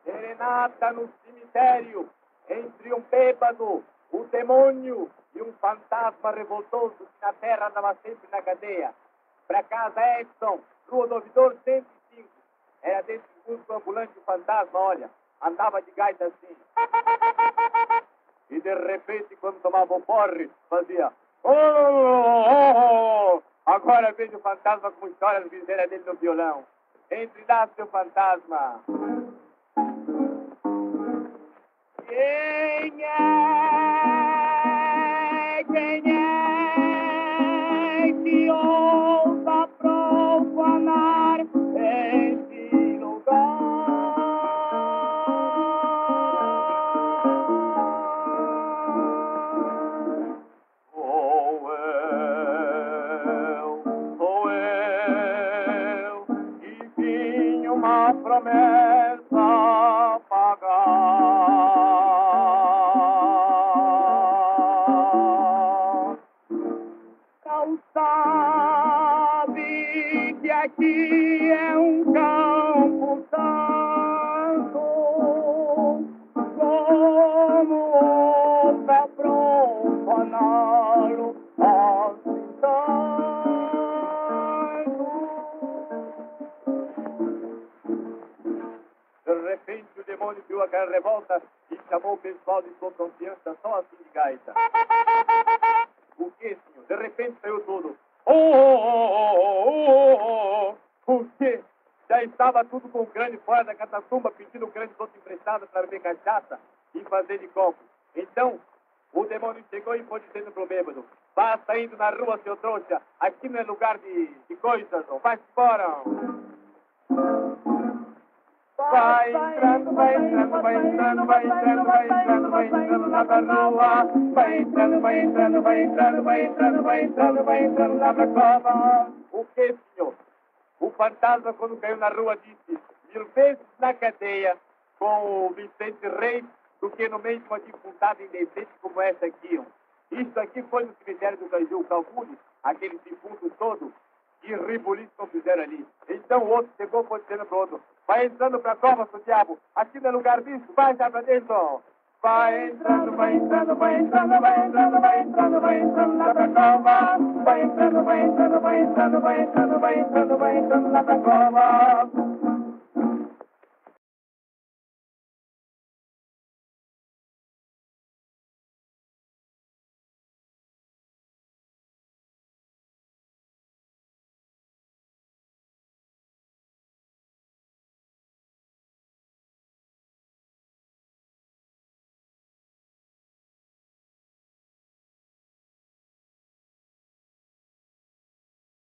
Serenata no cemitério, entre um bêbado, o demônio e um fantasma revoltoso que na terra andava sempre na cadeia. Pra casa Edson, Rua do Ouvidor 105. Era desse curso ambulante o fantasma, olha, andava de gaita assim. E de repente, quando tomava o porre, fazia... Oh, oh, oh. Agora vejo o fantasma como história do viseira dele no violão. Entre lá, seu fantasma. Quem é que ousa profanar esse lugar? Sou eu, e tinha uma promessa pagar. Não sabe que aqui é um campo santo, como ousa profaná-lo assim tanto. De repente o demônio viu aquela revolta e chamou o pessoal de sua confiança só assim de gaita. O que, senhor? De repente saiu tudo. Oh, oh, oh, oh, oh, oh, oh. O quê? Já estava tudo com o crânio fora da catatumba, pedindo o crânio todo emprestado para beber cachaça e fazer de copo. Então, o demônio chegou e foi dizendo pro bêbado: vá saindo na rua, seu trouxa. Aqui não é lugar de coisas, não. Vai embora. Vai entrando, vai entrando, vai entrando, vai entrando, vai entrando, vai entrando lá pra rua. Vai entrando, vai entrando, vai entrando, vai entrando, vai entrando, vai entrando lá pra cova. O que, senhor? O fantasma, quando caiu na rua, disse 1000 vezes na cadeia com o Vicente Reis do que no meio de uma dificuldade indecente como essa aqui. Isso aqui foi no cemitério do Caju Calcule, aqueles defuntos todos, que ribuliço não fizeram ali. Então o outro chegou e foi dizendo pro outro: vai entrando pra cova, seu diabo, aqui não é lugar disso, vai já pra dentro. Vai entrando, vai entrando, vai entrando, vai entrando, vai entrando, vai entrando lá pra cova. Vai entrando, vai entrando, vai entrando, vai entrando, vai entrando, vai entrando lá pra cova.